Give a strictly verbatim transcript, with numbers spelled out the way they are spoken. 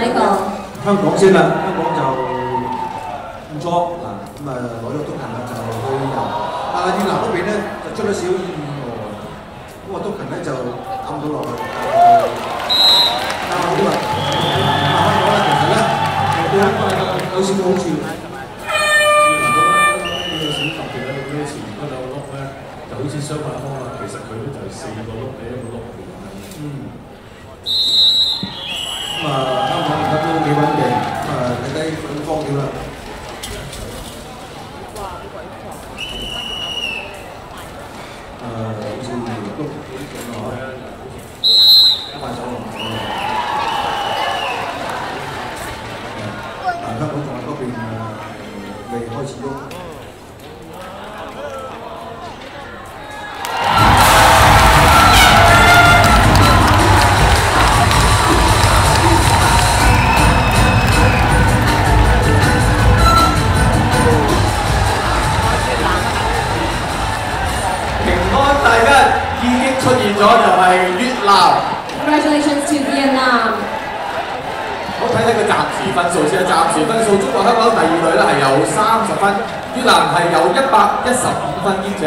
呢個。 香港先啦，香港就唔錯嗱，咁啊攞咗督勤啦，就去遊。但係越南嗰邊咧就出咗少意外，咁啊督勤咧就撳到落去，但係好啊，慢慢講啦，其實咧對香港有少少好處。 好似雙馬方啦，其實佢咧就係四個碌喺一個碌入邊。 嗯。咁啊，香港而家都幾穩定，咁啊睇低佢方料啦。誒，好似碌咁啊，快手龍。但香港仲喺嗰邊誒未開始喐。出現咗就係越南。 Congratulations to Vietnam。 好睇睇個暫時分數先啊！暫時分數，中國香港第二隊咧係有三十分，越南係有一百一十五分，兼且。